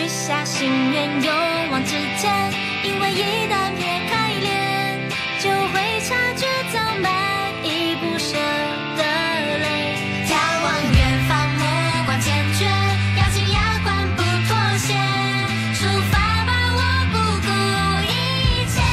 许下心愿，勇往直前，因为一旦撇开脸，就会察觉早慢一步舍得泪。眺望远方，目光坚决，咬紧牙关不妥协，出发吧，我不顾一切。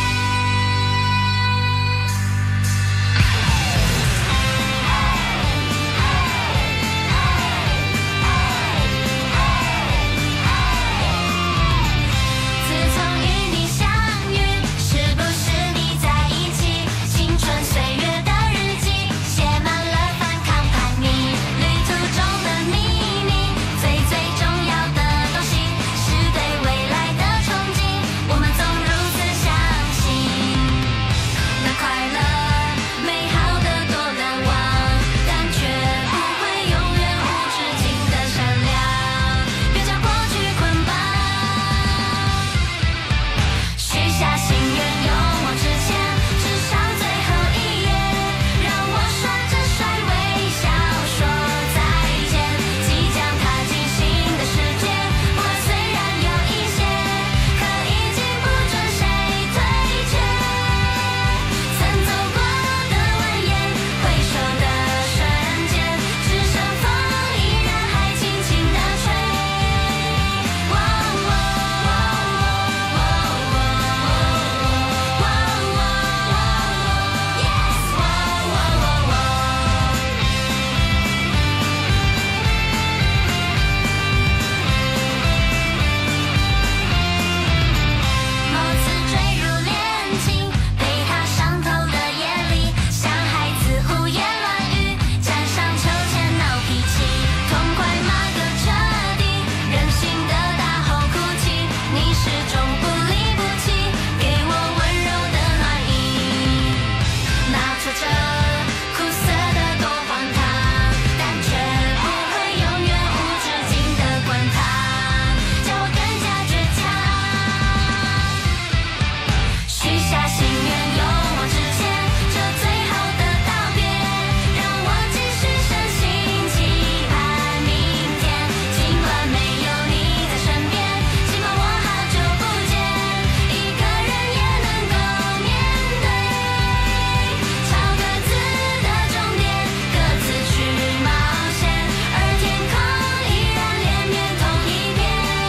自从与你相遇，是不是你在一起？青春岁月的日记，写满了反抗叛逆，旅途中的秘密，最重要的东西是对未来的憧憬。我们总如此相信，那快乐美好的多难忘，但却不会永远无止境的善良。别将过去捆绑，许下心愿，勇往直前，只剩最后一页，让我刷着帅微笑说再见。即将踏进新的世界，不安虽然有一些，可已经不准谁退却。曾走过的蜿蜒，回首的瞬间，只剩风依然还轻轻地吹。某次坠入恋情，被他伤透的夜里，像孩子胡言乱语，站上秋千闹脾气，痛快骂个彻底，任性的大吼哭泣，你始终不离不弃，给我温柔的暖意。那挫折苦涩的多荒唐，但却不会永远无止境的滚烫，叫我更加倔强。许下心愿，勇往直前，这最后的道别，让我继续深信期盼明天。尽管没有你在身边，尽管我好久不见，一个人也能够面对。朝各自的终点，各自去冒险，而天空依然连绵同一片。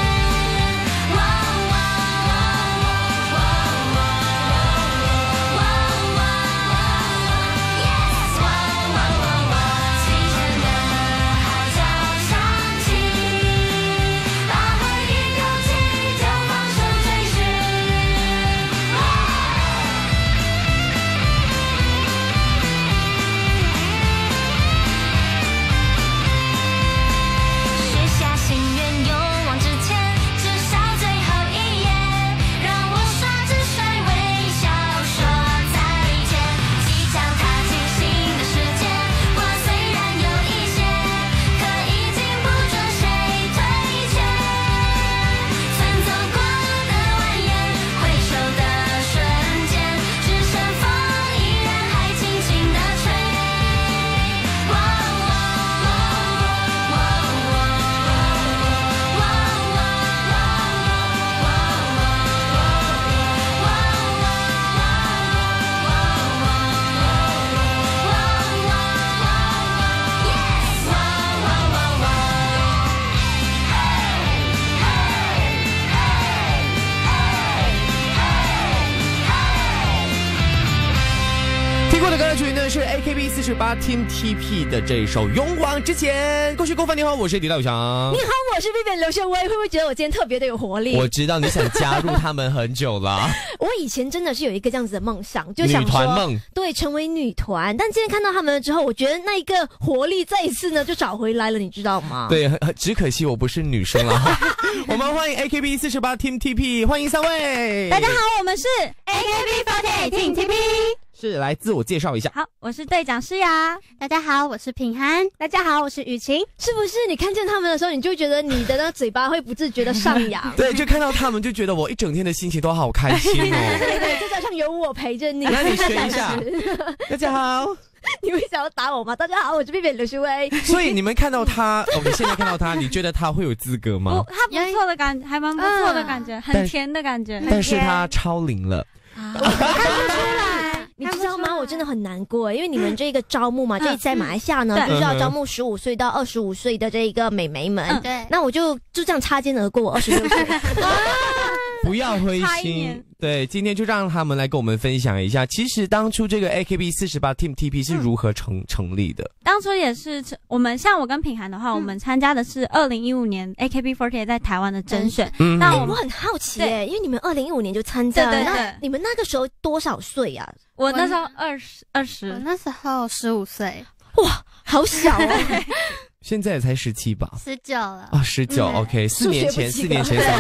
清晨的号角响起，把回忆丢弃，就放手追寻。许下心愿，勇往直前，至少最后一页，让我刷着帅微笑说再见。即将踏进新的世界，不安虽然有一些，可已经不准谁退却。曾走过的蜿蜒，回首的瞬间，只剩风依然还轻轻地吹。 听过的歌曲呢是 AKB48 Team TP 的这一首《勇往直前》。恭喜郭帆，你好，我是李大祥。 你好，我是 Vivian 刘秀薇。会不会觉得我今天特别的有活力？ 我知道你想加入他们很久了。 我以前真的是有一个这样子的梦想，就想女说团梦， 对，成为女团。但今天看到他们了之后，我觉得那一个活力再一次呢就找回来了，你知道吗？ 对，只可惜我不是女生了。我们欢迎 AKB48 Team TP， 欢迎三位。 大家好，我们是 AKB48 Team TP。 是来自我介绍一下。 好，我是队长诗雅。大家好，我是品涵。大家好，我是雨晴。 是不是你看见他们的时候，你就觉得你的那个嘴巴会不自觉的上扬？ 对，就看到他们就觉得我一整天的心情都好开心哦。 对对，再加上有我陪着你。 那你学一下。大家好。 你会想要打我吗？大家好，我是 Vivian 刘诗薇。 所以你们看到他，OK， 现在看到他，你觉得他会有资格吗？ 他不错的感觉，还蛮不错的感觉，很甜的感觉。 但是他超龄了。 看不出来， 你知道吗？我真的很难过，因为你们这个招募嘛，这一次在马来西亚呢， 对就是要招募15岁到25岁的这一个美眉们。 对， 那我就这样擦肩而过，我26岁。 不要灰心差一年， 对，今天就让他们来跟我们分享一下，其实当初这个 AKB48 Team TP 是如何成立的。 当初也是我们像我跟品涵的话，我们参加的是2015年 AKB48 在台湾的甄选。那我很好奇耶，因为你们2015年就参加了， 对那你们那个时候多少岁啊？ 我那时候我 20， 那时候15岁， 哇，好小哦。 现在才17吧 19了。 啊，19 OK， 4年前3年前。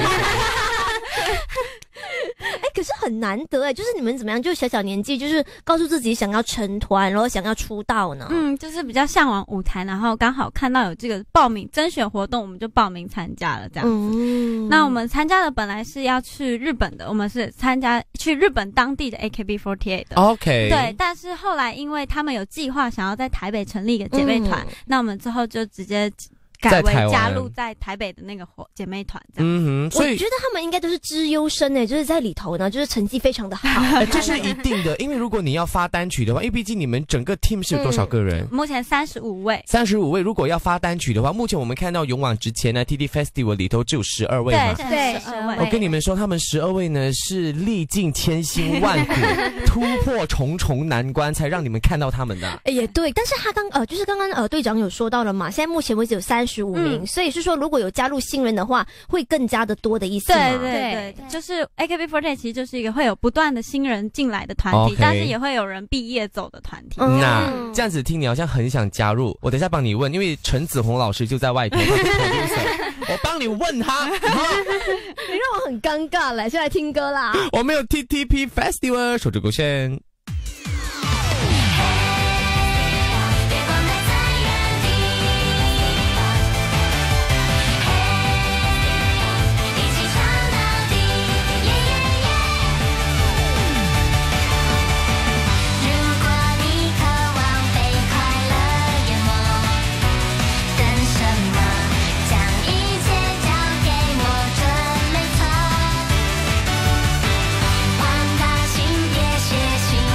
可是很难得哎，就是你们怎么样，就小年纪，就是告诉自己想要成团，然后想要出道呢？ 就是比较向往舞台，然后刚好看到有这个报名甄选活动，我们就报名参加了这样子。那我们参加的本来是要去日本的，我们是去日本当地的 AKB48 的。 OK， 对，但是后来因为他们有计划想要在台北成立一个姐妹团，那我们之后就直接改为加入在台北的那个姐妹团，这样。 所以我觉得他们应该都是资优生诶，就是在里头呢，就是成绩非常的好。 这是一定的，因为如果你要发单曲的话，因为毕竟你们整个 team 是有多少个人？ 目前35位。 35位，如果要发单曲的话，目前我们看到勇往直前呢 TT Festival 里头只有12位嘛。 对，12位。 我跟你们说，他们12位呢是历尽千辛万苦，突破重重难关，才让你们看到他们的。 也对，但是他就是刚刚队长有说到了嘛，现在目前为止有35名，所以是说如果有加入新人的话，会更加的多的意思吗？ 对，就是 AKB48 其实就是一个会有不断的新人进来的团体， 但是也会有人毕业走的团体。 那这样子听你好像很想加入，我等一下帮你问，因为陈子红老师就在外头，我帮你问他。 你让我很尴尬了，先来听歌啦。 我们有 TTP Festival 守住勾线。 放大心，别写信。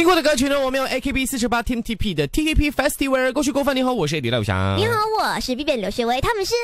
过的歌曲呢，我们有 AKB48 Team TP 的 TKP Festival。过去过分，你好，我是李道翔。 你好，我是 Vivian 刘学薇，他们是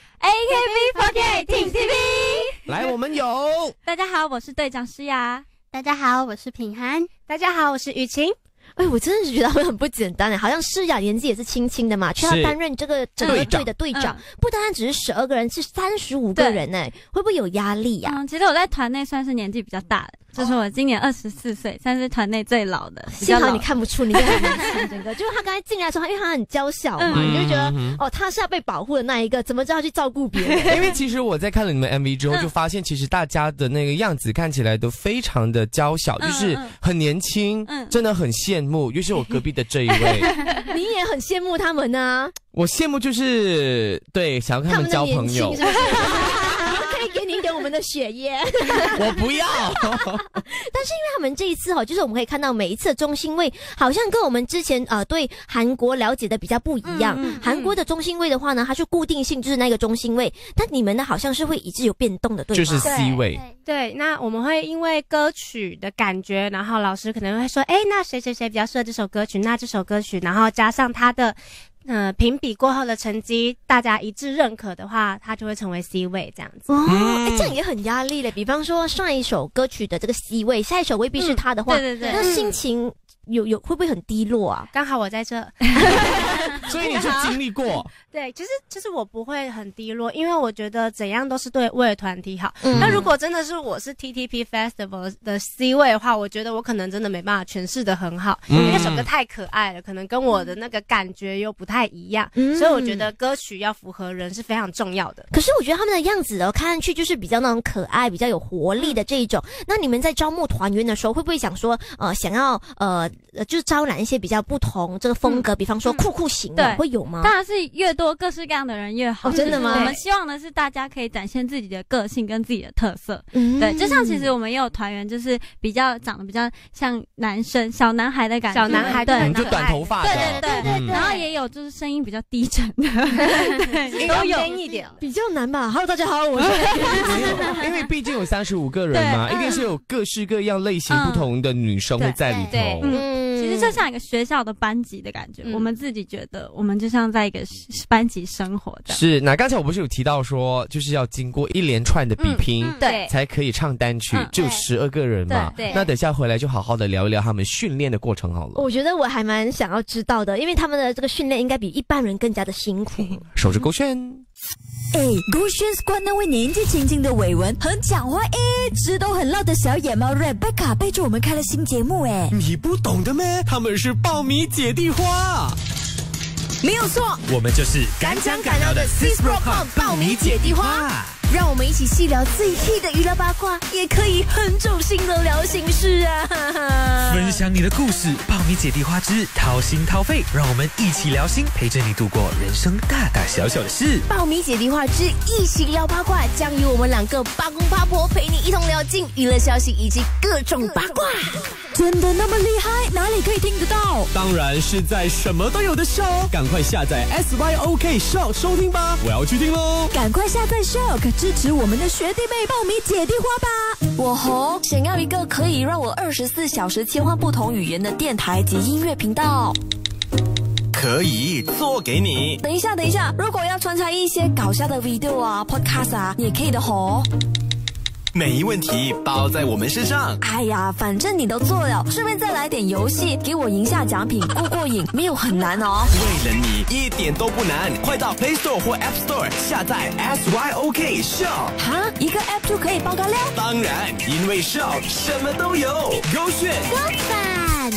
AKB48 Team TP。 来，我们有大家好，我是队长诗雅。 大家好，我是品涵。 大家好，我是雨晴。 哎，我真的是觉得他们很不简单哎，好像诗雅年纪也是轻轻的嘛，却要担任这个整个队的队长，不单单只是12个人，是35个人哎，会不会有压力呀？ 其实我在团内算是年纪比较大的，就是我今年24岁，算是团内最老的。 幸好你看不出你很年轻，整个就是他刚才进来的时候，因为他很娇小嘛，你就觉得哦，他是要被保护的那一个，怎么知道去照顾别人？ 因为其实我在看了你们 MV 之后，就发现其实大家的那个样子看起来都非常的娇小，就是很年轻，真的很羡慕。尤其是我隔壁的这一位， 你也很羡慕他们啊？ 我羡慕就是对，想要跟他们交朋友。 可以给你一点我们的血液， 我不要。 但是因为他们这一次就是我们可以看到每一次的中心位好像跟我们之前对韩国了解的比较不一样。韩国的中心位的话呢，它是固定性，就是那个中心位，但你们呢好像是会一直有变动的，对吗？ 就是 C 位。 对，那我们会因为歌曲的感觉，然后老师可能会说，那谁谁谁比较适合这首歌曲，那这首歌曲，然后加上他的评比过后的成绩，大家一致认可的话，他就会成为 C 位这样子。 这样也很压力嘞。比方说上一首歌曲的这个 C 位，下一首未必是他的话， 对， 那心情有会不会很低落啊？ 刚好我在这， 所以你就经历过。 对，其实我不会很低落，因为我觉得怎样都是为了团体好。那如果真的是我是 TTP Festival 的 C 位的话，我觉得我可能真的没办法诠释得很好，因为那首歌太可爱了，可能跟我的那个感觉又不太一样，所以我觉得歌曲要符合人是非常重要的。 可是我觉得他们的样子看上去就是比较那种可爱、比较有活力的这一种。那你们在招募团员的时候，会不会想说想要就是招揽一些比较不同这个风格，比方说酷型的，会有吗？ 当然是越多各式各样的人越好。 真的吗？ 我们希望的是大家可以展现自己的个性跟自己的特色。对，就像其实我们也有团员就是比较长得比较像男生小男孩的感觉， 小男孩对， 就短头发的， 对。然后也有就是声音比较低沉的，对， 都有一点， 比较难吧。Hello， 大家好，我是因为毕竟有35个人嘛，一定是有各式各样类型不同的女生会在里头。 其实就像一个学校的班级的感觉，我们自己觉得我们就像在一个班级生活的。 是，那刚才我不是有提到说，就是要经过一连串的比拼， 对， 才可以唱单曲，就12个人嘛。 对， 那等下回来就好好的聊一聊他们训练的过程好了。 我觉得我还蛮想要知道的，因为他们的这个训练应该比一般人更加的辛苦。 守着勾选。 勾选 Squad 那位年纪轻轻的伟文和讲话一直都很唠的小野猫 Rebecca 背着我们开了新节目你不懂的咩？他们是爆米姐弟花。 没有错， 我们就是敢讲敢聊的 CISPROCOM 爆米姐弟花。 让我们一起细聊最 hit 的娱乐八卦，也可以很走心的聊心事啊！ 分享你的故事，爆米姐弟花之掏心掏肺，让我们一起聊心，陪着你度过人生大大小小的事。 爆米姐弟花之一起聊八卦，将由我们2个八公八婆陪你一同聊尽娱乐消息以及各种八卦。真的那么厉害？哪里可以听得到？ 当然是在什么都有的 Show， 赶快下载 SYOK Show 收听吧！我要去听喽！ 赶快下载 Show， 支持我们的学弟妹爆米姐弟花吧！我想要一个可以让我24小时切换不同语言的电台及音乐频道。 可以做给你。 等一下，如果要穿插一些搞笑的 video 啊 podcast 啊，也可以的吼。 没问题，包在我们身上。 哎呀，反正你都做了，顺便再来点游戏，给我赢下奖品，过瘾，没有很难哦。 为了你，一点都不难，快到 Play Store 或 App Store 下载 SYOK Show。 哈，一个 app 就可以爆咖料？ 当然，因为 Show 什么都有，勾选勾选。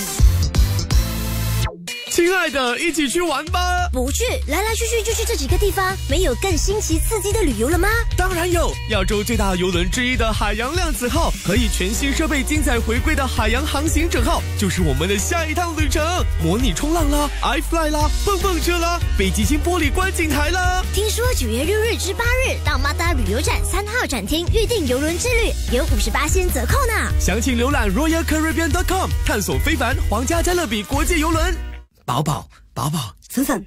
亲爱的，一起去玩吧！ 不去，来去去就去这几个地方，没有更新奇刺激的旅游了吗？ 当然有，亚洲最大游轮之一的海洋量子号和以全新设备精彩回归的海洋航行者号，就是我们的下一趟旅程。模拟冲浪啦 ，iFly 啦，蹦蹦车啦，北极星玻璃观景台啦。 听说9月6日至8日到马达旅游展3号展厅预定游轮之旅，有58%折扣呢。 详情浏览 RoyalCaribbean.com， 探索非凡皇家加勒比国际游轮。 宝宝， 森森，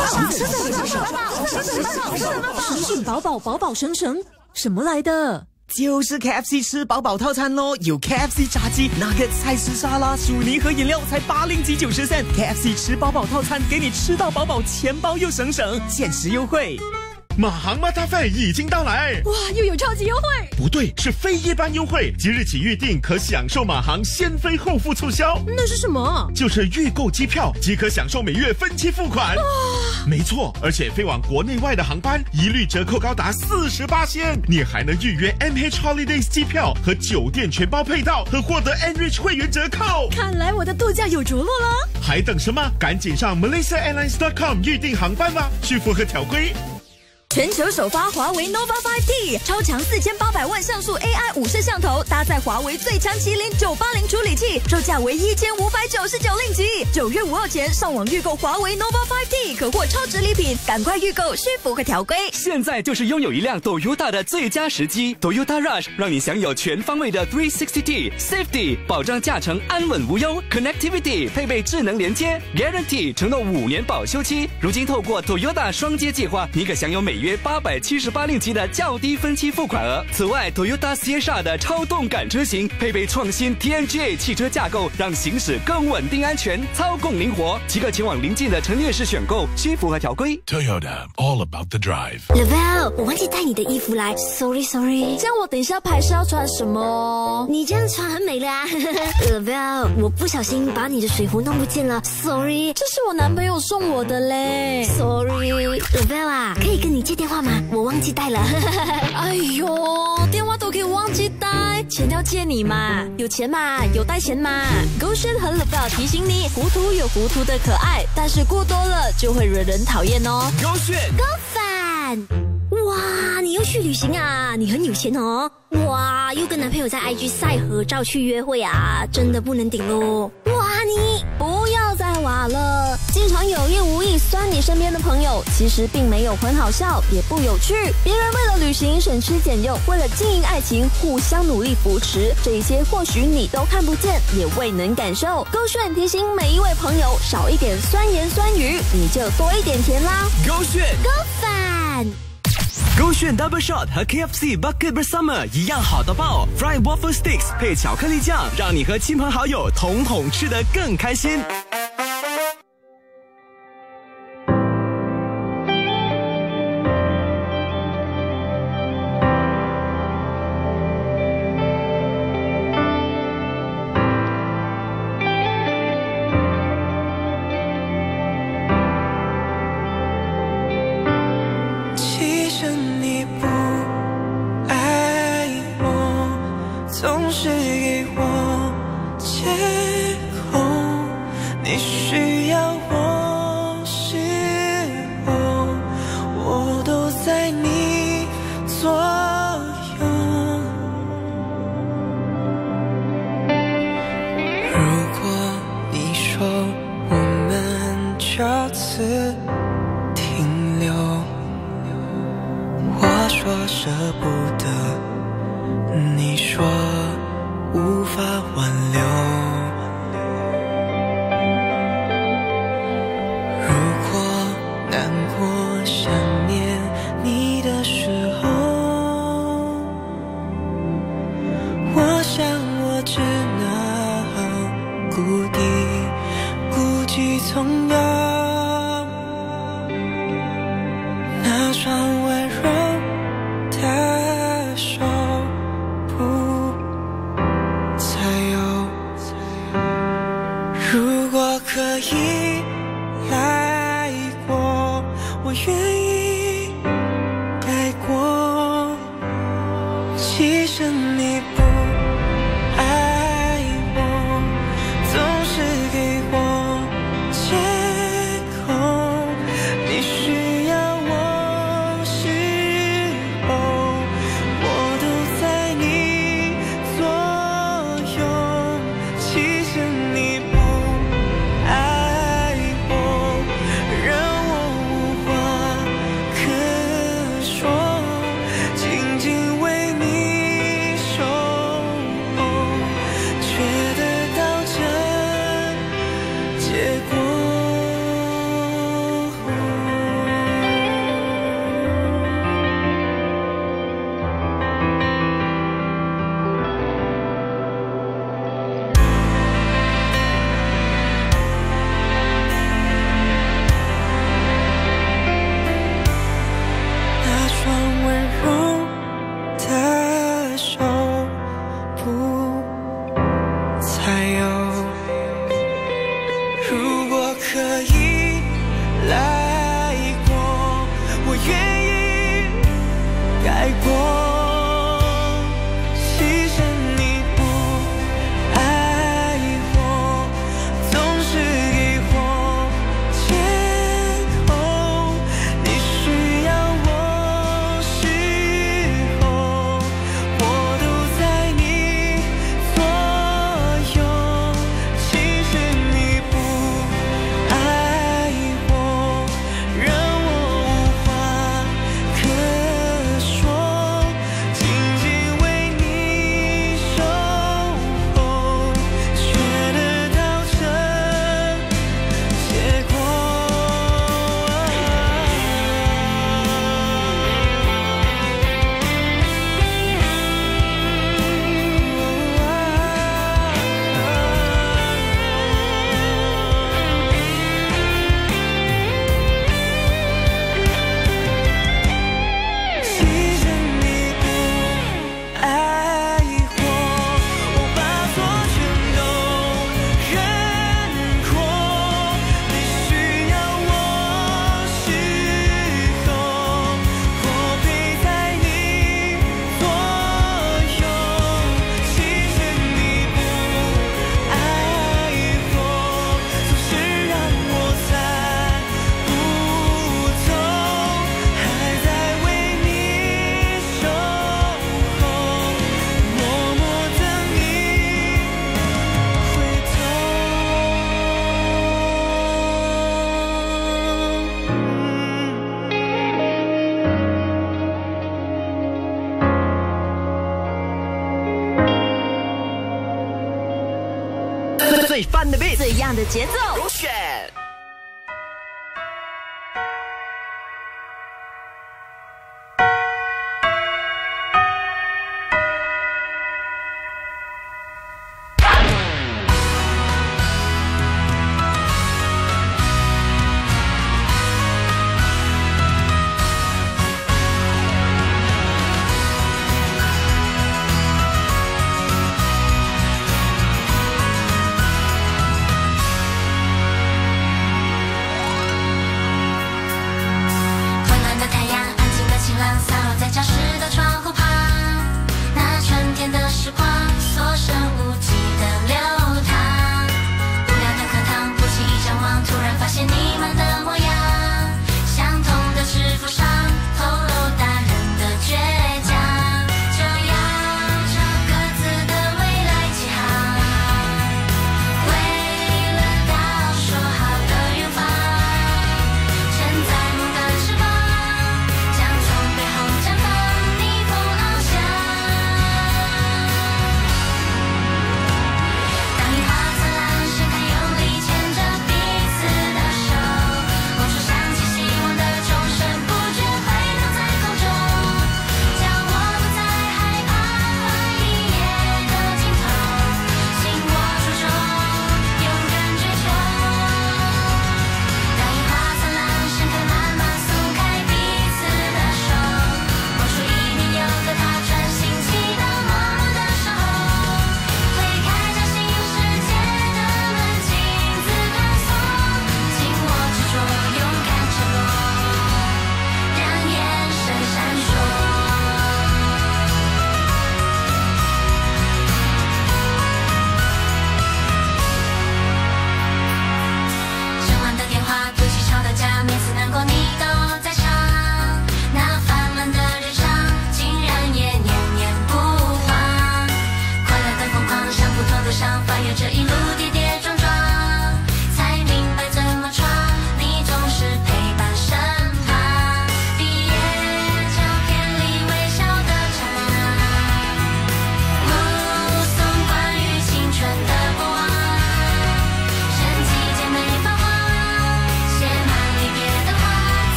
宝宝，什么来的？ 就是 KFC 吃饱饱套餐咯，有 KFC 炸鸡、Nugget、菜式沙拉、薯泥和饮料才80几90 cent。KFC 吃饱饱套餐，给你吃到饱饱，钱包又省省，限时优惠。 马航马达费已经到来， 哇，又有超级优惠！ 不对，是非一般优惠，即日起预订可享受马航先飞后付促销。 那是什么？ 就是预购机票即可享受每月分期付款。没错，而且飞往国内外的航班一律折扣高达48%，你还能预约 MH Holidays 机票和酒店全包配套，和获得 Enrich 会员折扣。 看来我的度假有着落了。 还等什么？赶紧上 MalaysiaAirlines.com 预订航班吧，去符合条规。 全球首发华为 Nova 5T， 超强4800万像素 AI 5摄像头，搭载华为最强麒麟980处理器，售价为1599令吉。9月5号前上网预购华为 Nova 5T， 可获超值礼品，赶快预购，需符合条规。 现在就是拥有一辆 Toyota 的最佳时机 ，Toyota Rush 让你享有全方位的 360T Safety， 保障驾乘安稳无忧 ，Connectivity 配备智能连接 ，Guarantee 承诺5年保修期。如今透过 Toyota 双接计划，你可享有每约878令吉的较低分期付款额。此外 ，Toyota Sienna 的超动感车型配备创新 TNGA 汽车架构，让行驶更稳定安全，操控灵活。即刻前往邻近的陈列室选购，需符合条规。 Toyota All About the Drive。 Lavelle， 我忘记带你的衣服来 ，sorry。 这样我等一下拍摄要穿什么？ 你这样穿很美啦，Lavelle， 我不小心把你的水壶弄不见了 ，sorry。 这是我男朋友送我的嘞 ，sorry。Lavelle 啊，可以跟你借电话吗？我忘记带了。 哎呦，电话都可以忘记带，钱要借你嘛，有钱嘛，有带钱嘛。勾选和 Lavelle 提醒你，糊涂有糊涂的可爱，但是过多了就会惹人讨厌哦。 勾选勾反。哇，你又去旅行啊？你很有钱哦。哇，又跟男朋友在 IG 晒合照去约会啊，真的不能顶咯。哇，你不要再挖了，经常有意无意酸你身边的朋友，其实并没有很好笑，也不有趣。别人为了旅行省吃俭用，为了经营爱情互相努力扶持，这一些或许你都看不见，也未能感受。勾选提醒每一位朋友，少一点酸言酸语，你就多一点甜啦。 勾选勾反。 勾选 Double Shot 和 KFC Bucket Bersama 一样好到爆 ，Fried Waffle Sticks 配巧克力酱，让你和亲朋好友统统吃得更开心。 总是给我借口，你需要我时候，我都在你左右。如果你说我们就此停留，我说舍不得，你说无法挽留。如果难过想念你的时候，我想我只能故地孤寂从容。那双温柔的手如果可以来过，我愿意改过。其实你不爱我，总是给我借口。你需要我时候，我都在你左右。其实你不爱我，让我无话可说，静静为你守候，却得到这结果。 来过，我愿意改过。其实你不爱我，总是疑惑，借口你需要我时候，我都在你左右。其实你不爱我，让我无话可说，紧紧为你守候，却得到这结果。其实你不爱我，我把错全都认过。你需要我时候，我陪在你左右。其实你不爱我，总是让我猜不透，还在为你守候，默默等你回头。 最翻的 beat， 最样的节奏， 勾选。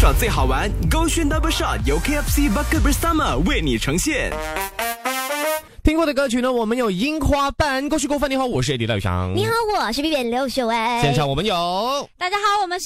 到最好玩，勾选 Double Shot 由 KFC Bucket Bersama 为你呈现。 听过的歌曲呢，我们有樱花瓣。过去过分，你好，我是 AD 赖宇翔。 你好，我是 Vivian 刘秀薇。 现场我们有， 大家好，我们是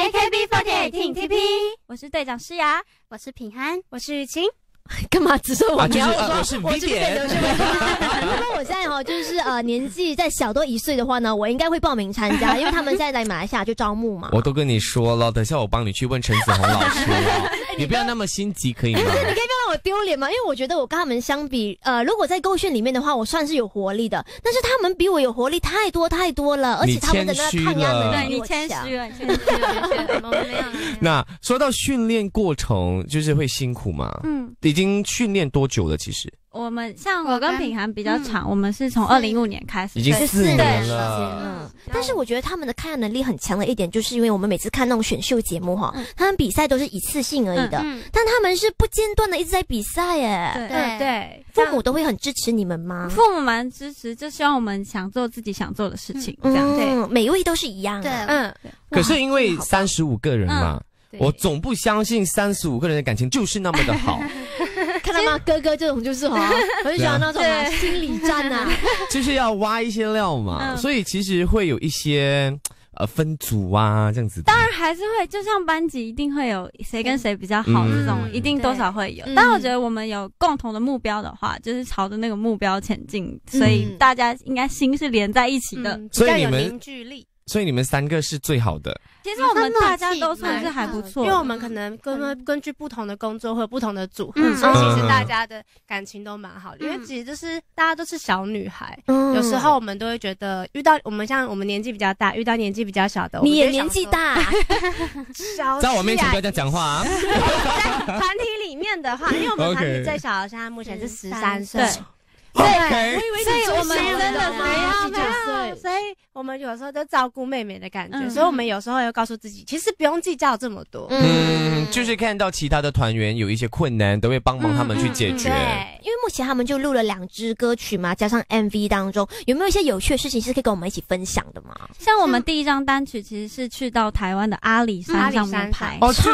AKB48 Team TP， 我是队长诗雅， 我是品涵， 我是雨晴。 干嘛只说我？ 就是我是 Vivian。如果我现在就是年纪再小多1岁的话呢，我应该会报名参加，因为他们现在来马来西亚就招募嘛。 我都跟你说了，等下我帮你去问陈子红老师了。你不要那么心急，可以吗？ 可是你可以不要让我丢脸吗？因为我觉得我跟他们相比，如果在勾选里面的话，我算是有活力的，但是他们比我有活力太多了，而且他们的那个抗压能力比我强。 你谦虚了。 那说到训练过程，就是会辛苦吗？已经训练多久了？其实我们像我跟品涵比较长，我们是从2015年开始， 已经4年了。 但是我觉得他们的抗压能力很强的一点，就是因为我们每次看那种选秀节目哈，他们比赛都是一次性而已的，但他们是不间断的一直在比赛耶。 对， 父母都会很支持你们吗？ 父母蛮支持，就希望我们想做自己想做的事情，这样对， 每一位都是一样的。 可是因为35个人嘛。我总不相信35个人的感情就是那么的好。 看到吗？哥哥这种就是很喜欢那种心理战啊， 就是要挖一些料嘛，所以其实会有一些分组啊这样子。 当然还是会，就像班级一定会有谁跟谁比较好这种，一定多少会有。但我觉得我们有共同的目标的话，就是朝着那个目标前进，所以大家应该心是连在一起的， 所以你们有凝聚力。 所以你们3个是最好的。 其实我们大家都算是还不错， 因为我们可能根据不同的工作或者不同的组合，所以其实大家的感情都蛮好的。因为其实就是大家都是小女孩，有时候我们都会觉得遇到我们像我们年纪比较大，遇到年纪比较小的， 你也年纪大， 在我面前不要这样讲话啊。 在团体里面的话，因为我们团体最小的现在目前是13岁。 对，所以我们真的没有，所以我们有时候就照顾妹妹的感觉，所以我们有时候要告诉自己，其实不用计较这么多。 就是看到其他的团员有一些困难，都会帮忙他们去解决。 对，因为目前他们就录了2支歌曲嘛，加上 MV 当中，有没有一些有趣的事情是可以跟我们一起分享的吗？ 像我们第1张单曲其实是去到台湾的阿里山上面拍，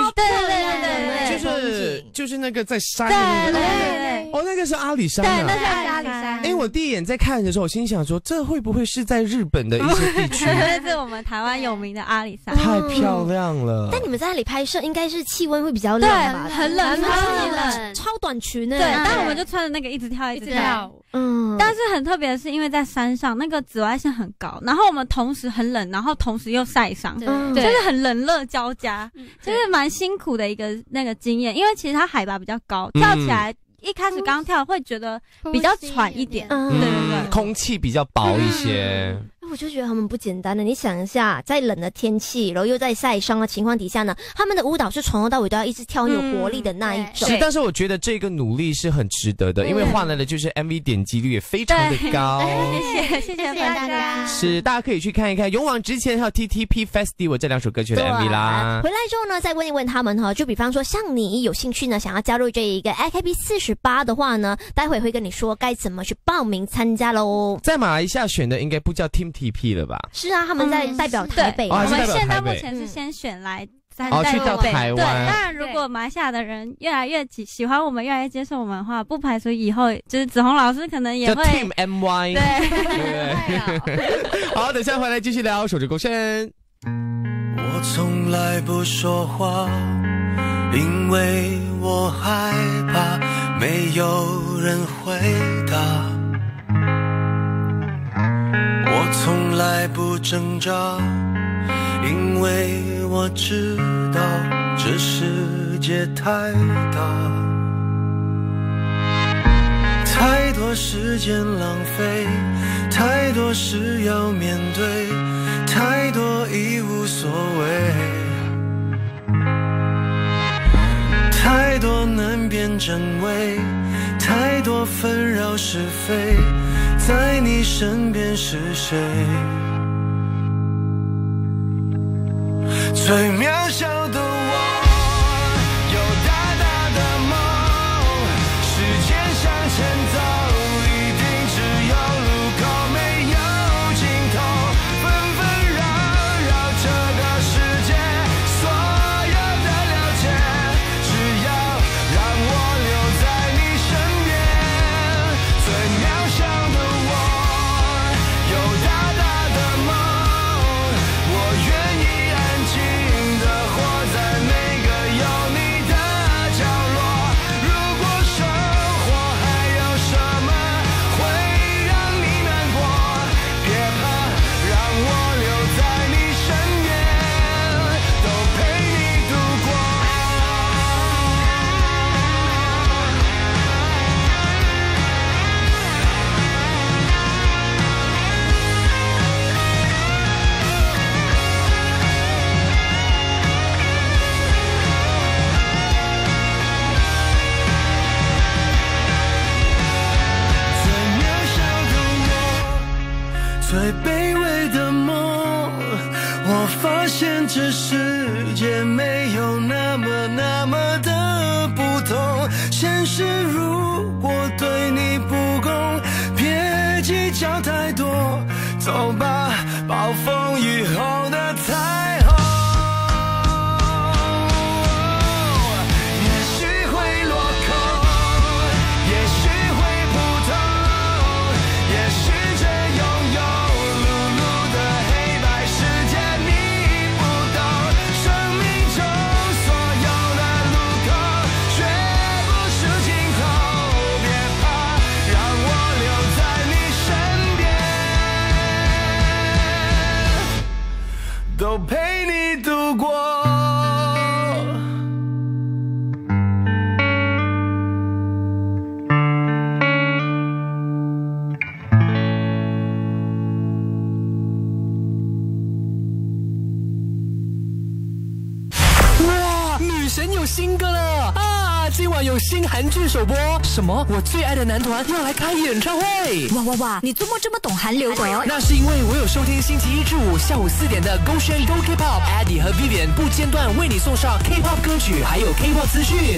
对，就是那个在山的那个，对，那个是阿里山啊， 对，那是阿里山。 我第一眼在看的时候，我心想说，这会不会是在日本的一些地区？ 这是我们台湾有名的阿里山， 太漂亮了。 但你们在那里拍摄，应该是气温会比较冷吧？ 对，很冷， 超短裙呢。 对，但我们就穿着那个一直跳舞。但是很特别的是，因为在山上那个紫外线很高，然后我们同时很冷，然后同时又晒伤，就是很冷热交加，就是蛮辛苦的一个那个经验。因为其实它海拔比较高，跳起来一开始刚跳会觉得比较喘一点，对， 空气比较薄一些。 我就觉得他们不简单的，你想一下，在冷的天气，然后又在晒伤的情况底下呢，他们的舞蹈是从头到尾都要一直跳有活力的那一种。 是，但是我觉得这个努力是很值得的，因为换来的就是 MV 点击率也非常的高。 谢谢大家。 是，大家可以去看一看《勇往直前》还有 TTP Festival 这2首歌曲的 MV 啦。 回来之后呢，再问一问他们哈，就比方说像你有兴趣呢，想要加入这一个 AKB48 的话呢，待会会跟你说该怎么去报名参加喽。 在马来西亚选的应该不叫 Team TP 了吧？ 是啊，他们在代表台北。 我们现在目前是先选来去到台湾。 对，当然如果马来西亚的人越来越喜欢我们，越来越接受我们的话，不排除以后就是子红老师可能也会 Team MY。 对。 好，等下回来继续聊手指勾选。 我从来不说话，因为我害怕没有人回答。我从来不挣扎，因为我知道这世界太大，太多时间浪费，太多事要面对，太多已无所谓，太多难辨真伪，太多纷扰是非，在你身边是谁？最渺小的我，有大大的梦，时间向前走，一定只有路口没有尽头，纷纷扰扰这个世界，所有的了解卑微的梦，我发现这世界没有那么的不同。现实如果对你不公，别计较太多，走吧，暴风雨后的彩虹。都陪你度过。 哇，女神有新歌了啊！今晚有新韩剧首播，什么？我最爱的男团要来开演唱会！ 哇！你怎么这么懂韩流的？ 那是因为我有收听星期1至5下午4点的勾选 Go K-pop，Eddie 和 Vivian 不间断为你送上 K-pop 歌曲，还有 K-pop 资讯。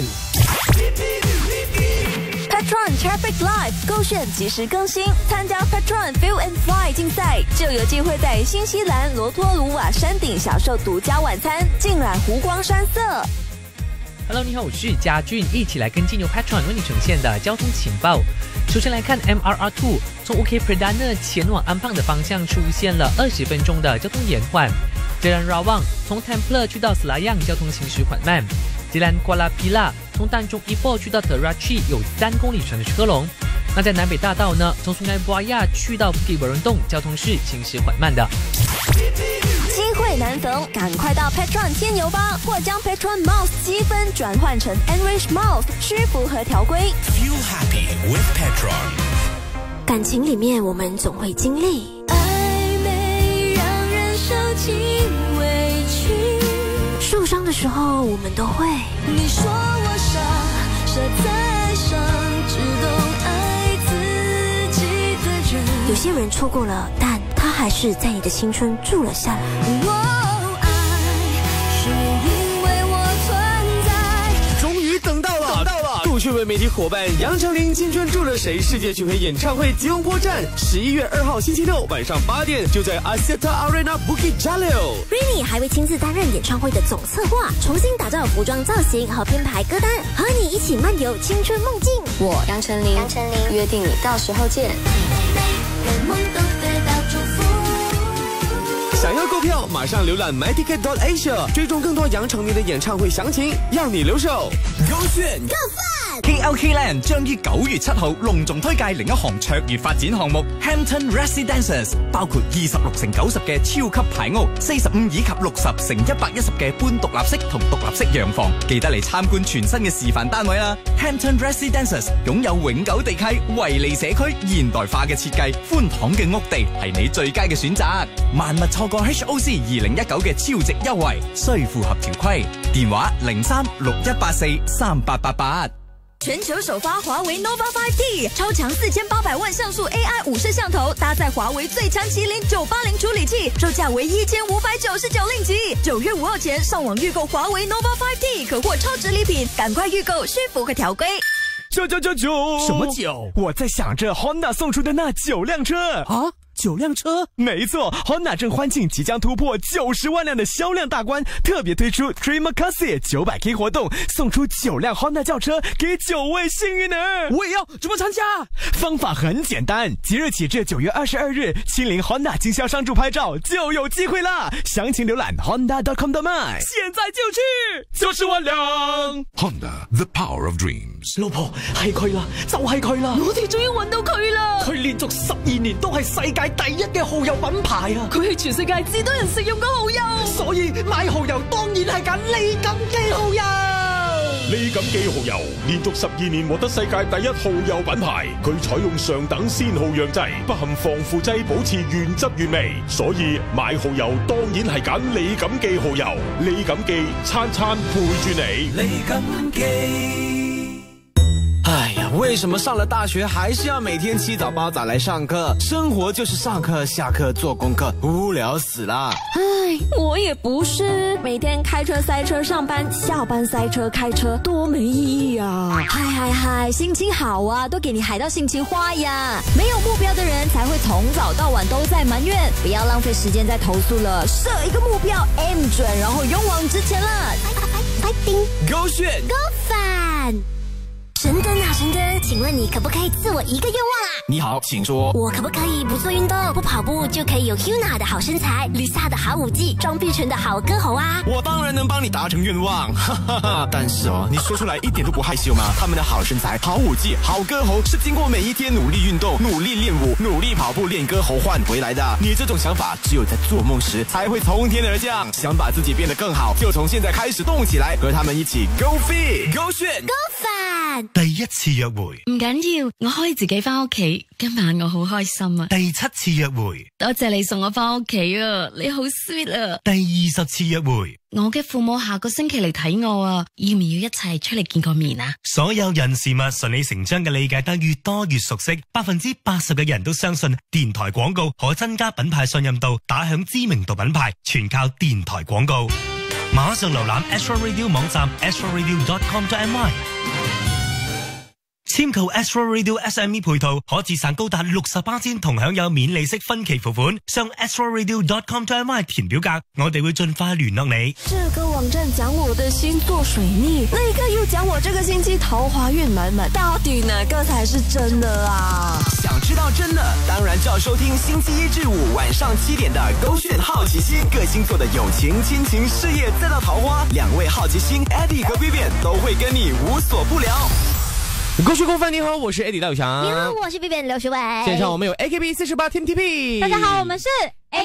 Petron Traffic Live 勾选即时更新，参加 Petron Feel and Fly 竞赛，就有机会在新西兰罗托鲁瓦山顶享受独家晚餐，浸染湖光山色。 Hello， 你好，我是嘉俊，一起来跟进由 Petron 为你呈现的交通情报。首先来看 MRR2， 从 OK Perdana 前往安邦的方向出现了20分钟的交通延缓。Jalan Rawang 从 Templer 去到 Selayang 交通行驶缓慢。Jalan Kuala Pilah 从丹中Ipoh 去到 Karachi 有3公里长的车龙。那在南北大道呢，从 Sungai Buaya 去到 Bukit Beruntung 交通是行驶缓慢的。 机会难逢，赶快到 Petron 添油吧，或将 Petron Miles 积分转换成 Enrich Miles， 需符合条规。 Feel happy with Petron。 感情里面我们总会经历暧昧让人受尽委屈， 受伤的时候，我们都会。 你说我傻在伤，只懂爱自己的人。 有些人错过了，但他还是在你的青春住了下来。 爱是因为我存在。 终于等到了！够趣味媒体伙伴杨丞琳《青春住了谁》世界巡回演唱会吉隆坡站，11月2号星期六晚上8点，就在 Axiata Arena Bukit Jalil。 Rainy 还会亲自担任演唱会的总策划，重新打造服装造型和编排歌单，和你一起漫游青春梦境。 我杨丞琳约定你到时候见。 梦都得到祝福。 想要购票，马上浏览 myticket.asia， 追蹤更多楊丞琳的演唱會詳情，要你留守。 勾選 Go Fun！ KLK Land 將於9月7號隆重推介另一項卓越發展項目 Hampton Residences， 包括26×90嘅超級排屋，45以及60×110嘅半獨立式同獨立式洋房，記得嚟參觀全新嘅示範單位啦。Hampton Residences 擁有永久地契、維利社區、現代化嘅設計、寬敞嘅屋地，係你最佳嘅選擇。萬勿錯過 HOC 2019嘅超值優惠，需符合條規。電話0361843888。 全球首發華為 Nova 5T， 超強4800萬像素 AI 5攝像頭，搭載華為最強麒麟980處理器，售價為1599令吉。9月5號前上網預購華為 Nova 5T， 可獲超值禮品，趕快預購，需符合條規。 什麼酒？我在想着 Honda 送出的那9輛車啊！9輛車？沒錯 ，Honda 正歡慶即將突破90萬輛的銷量大關，特別推出 Terima Kasih 900K 活動，送出9輛 Honda 轎車給9位幸運兒。我也要，怎麼參加？方法很簡單，即日起至9月22日，親臨 Honda 經銷商處拍照就有機會啦。詳情瀏覽 honda.com.my， 現在就去，90萬輛。 Honda The Power of Dreams。 老婆，係佢啦，就係佢啦， 我哋終於揾到佢啦！ 佢連續12年都係世界第一嘅蠔油品牌啊！ 佢係全世界至多人食用嘅蠔油， 所以買蠔油當然係揀李錦記蠔油。 李錦記蠔油連續12年獲得世界第一蠔油品牌，佢採用上等鮮蠔釀製，不含防腐劑，保持原汁原味，所以買蠔油當然係揀李錦記蠔油。李錦記餐餐陪住你。 李錦記。哎呀， 为什么上了大学还是要每天起早包早来上课？生活就是上课下课做功课，无聊死了。 唉，我也不是，每天开车塞车上班，下班塞车开车，多没意义啊！嗨，心情好啊，都给你嗨到心情坏呀！没有目标的人才会从早到晚都在埋怨，不要浪费时间在投诉了，设一个目标 ，aim 准，然后勇往直前了。 勾选勾反。神灯啊神灯，请问你可不可以赐我一个愿望啊？ 你好，请说。 我可不可以不做运动，不跑步就可以有 Hyuna 的好身材，Lisa 的好舞技，张碧晨的好歌喉啊？ 我当然能帮你达成愿望，哈哈哈！但是你说出来一点都不害羞吗？他们的好身材、好舞技、好歌喉，是经过每一天努力运动、努力练舞、努力跑步练歌喉换回来的。你这种想法，只有在做梦时才会从天而降。想把自己变得更好，就从现在开始动起来，和他们一起 Go Fit 勾選勾反。 第一次約會唔緊要，我可以自己翻屋企。今晚我好開心啊！ 第7次約會， 多謝你送我翻屋企啊！你好 sweet 啊！ 第20次約會， 我嘅父母下個星期嚟睇我啊，要唔要一齊出嚟見個面啊？ 所有人事物順理成章嘅理解得越多越熟悉，80%嘅人都相信電台廣告可增加品牌信任度，打響知名度品牌，全靠電台廣告。馬上瀏覽 Astro Radio 網站 astroradio.com.my。簽購 Astro Radio SME 配套，可節省高達60%同享有免利息分期付款。上 astroradio.com.my 填表格，我哋會盡快聯絡你。 這個網站講我的星座水逆，那個又講我這個星期桃花運滿滿，到底哪個才是真的啊？ 想知道真的，當然就要收聽星期1至5晚上7點的勾選好奇心，各星座的友情、親情、事業再到桃花，2位好奇心 Eddie 和 Vivian 都會跟你無所不聊。 勾選勾反，你好，我是 Eddie 廖宇翔。 你好，我是 Vivian 劉學偉。 現場我們有 AKB48 Team TP。 大家好，我們是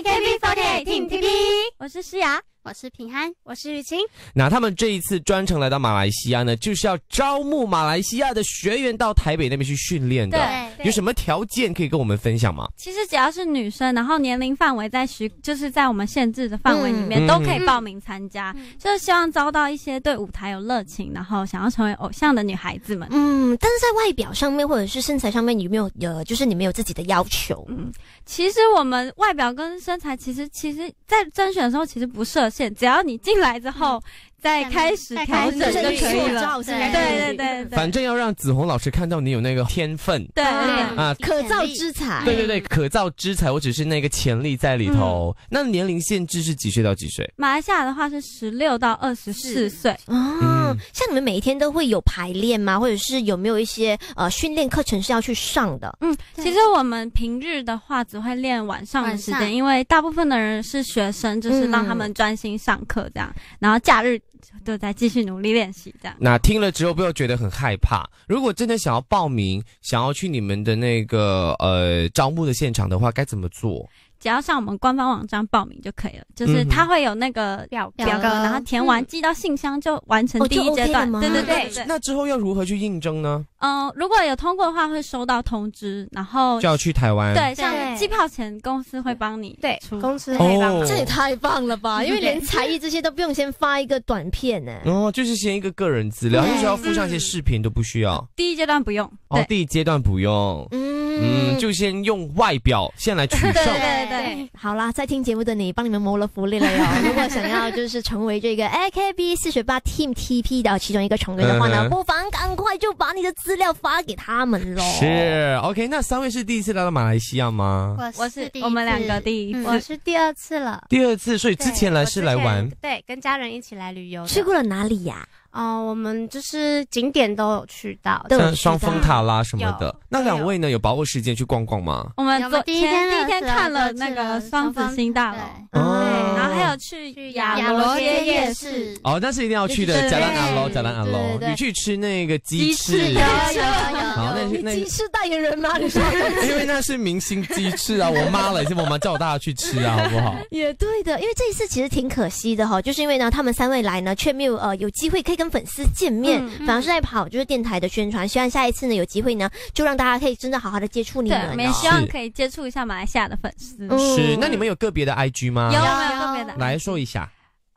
AKB48 Team TP。我是詩雅， 我是平安， 我是雨晴。 那他們這一次專程來到馬來西亞呢，就是要招募馬來西亞的學員到台北那邊去訓練的。 對， 有什麼條件可以跟我們分享嗎？ 其實只要是女生，然後年齡範圍就是在我們限制的範圍裡面，都可以報名參加。就是希望招到一些對舞台有熱情，然後想要成為偶像的女孩子們。 但是在外表上面或者是身材上面，有沒有就是你們有自己的要求？ 其實我們外表跟身材其實在甄選的時候其實不設限，只要你進來之後再開始調整就可以了。對， 反正要讓子紅老師看到你有那個天分， 對啊， 可造之才。 對，可造之才，我只是那個潛力在裡頭。那年齡限制是幾歲到幾歲？ 馬來西亞的話是16到24歲。 像你們每一天都會有排練嗎？或者是有沒有一些訓練課程是要去上的？ 其實我們平日的話只會練晚上的時間，因為大部分的人是學生，就是讓他們專心上課這樣，然後假日就再繼續努力練習這樣。 那聽了之後不要覺得很害怕，如果真的想要報名，想要去你們的那個招募的現場的話，該怎麼做？ 只要上我們官方網站報名就可以了，就是它會有那個表格，然後填完寄到信箱就完成第一階段。對。 那之後要如何去應徵呢？ 如果有通過的話，會收到通知，然後就要去台灣。 對，像機票錢公司會幫你出。 公司會幫。 這也太棒了吧！因為連才藝這些都不用先發一個短片呢。 就是先一個個人資料，就是要附上一些視頻都不需要。 第一階段不用。 第一階段不用。就先用外表先來取勝。 對，好啦，在聽節目的你，幫你們謀了福利了喲。如果想要就是成為這個 AKB48 Team TP 的其中一個成員的話呢，不妨趕快就把你的資料發給他們咯。 是 OK， 那3位是第一次來到馬來西亞嗎？ 我們兩個第一次， 我是第2次了。 第2次，所以之前來是來玩， 對，跟家人一起來旅遊。 去過了哪裡呀？ 我們就是景點都有去到， 像雙峰塔啦什麼的。那2位呢，有把握時間去逛逛嗎？ 我們第一天看了那個雙子星大樓，對，然後還有去亞羅街夜市。 那是一定要去的，加蘭阿羅。你去吃那個雞翅？ 有。你雞翅代言人嗎？你說？ 因為那是明星雞翅啊，我媽了，我媽叫我大家去吃啊，好不好？ 也對的，因為這一次其實挺可惜的哈，就是因為呢，他們3位來呢，卻沒有有機會可以跟粉絲見面，反而是在跑就是電台的宣傳。希望下一次呢有機會呢，就讓大家可以真的好好的接觸你們。 對，我們也希望可以接觸一下馬來西亞的粉絲。 是，那你們有個別的 IG 嗎？ 有個別的。 來說一下。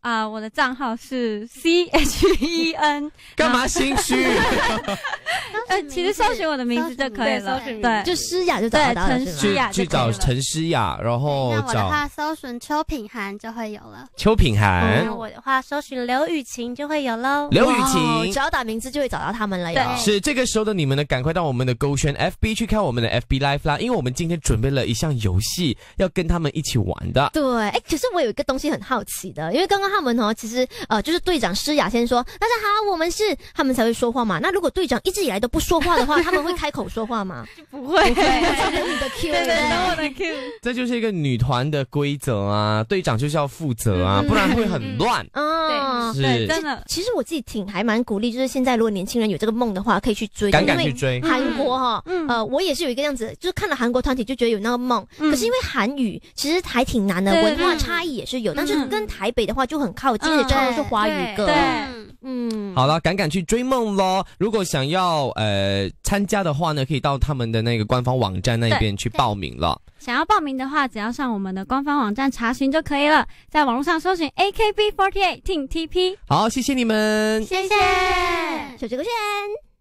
我的账号是 CHEN。 干嘛心虚？ 其实搜寻我的名字就可以了，对， 就诗雅就找得到了， 陈诗雅去找陈诗雅，然后那我的话搜寻邱品涵就会有了。 邱品涵， 那我的话搜寻刘雨晴就会有喽。 刘雨晴， 只要打名字就会找到他们了哟。 是这个时候的你们呢，赶快到我们的勾选 FB 去看我们的 FB Live 啦，因为我们今天准备了一项游戏要跟他们一起玩的。 对，可是我有一个东西很好奇的，因为刚刚他们其实就是队长诗雅先说大家好，我们是，他们才会说话嘛。那如果队长一直以来都不说话的话，他们会开口说话吗？ 不会， 你的 Q， 对，我的 Q。 这就是一个女团的规则啊，队长就是要负责啊，不然会很乱。 对，真的。其实我自己还蛮鼓励，就是现在如果年轻人有这个梦的话，可以去追， 敢去追。 韩国我也是有一个样子，就是看了韩国团体就觉得有那个梦，可是因为韩语其实还挺难的，文化差异也是有，但是跟台北的话就很靠近，而且唱的是华语歌。 好了，赶去追梦咯。如果想要参加的话呢，可以到他们的那个官方网站那边去报名了。 想要报名的话，只要上我们的官方网站查询就可以了，在网络上搜寻 AKB48 Team TP。 好，谢谢你们， 谢谢，手机勾选。